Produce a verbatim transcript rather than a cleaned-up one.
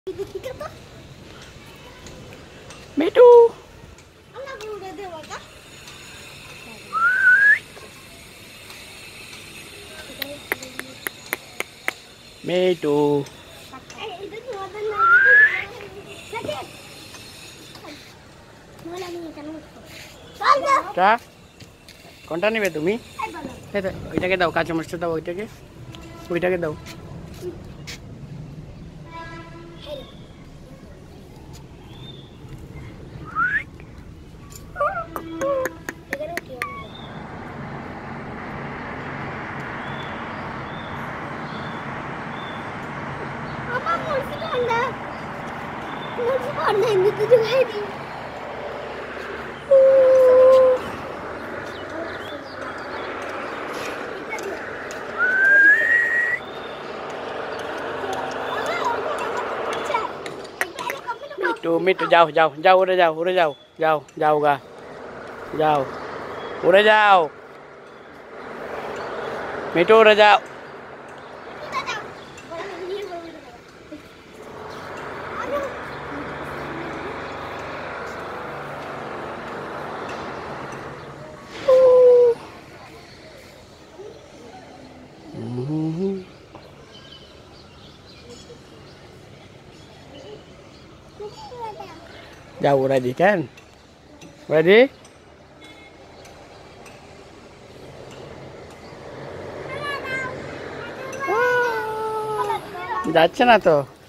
Mitu. Mitu. টা কোনটা নেবে তুমি? ওইটাকে দাও, কাঁচা মরিচটা দাও, ওইটাকে ওইটাকে দাও। मिट्टू मिट्टू जाओ जाओ जाओ उड़े जाओ उड़े जाओ जाओ जाओगा जाओ उड़े जाओ मिट्टू उड़े जाओ। Jauh ready kan? Ready? যাচ্ছে না তো।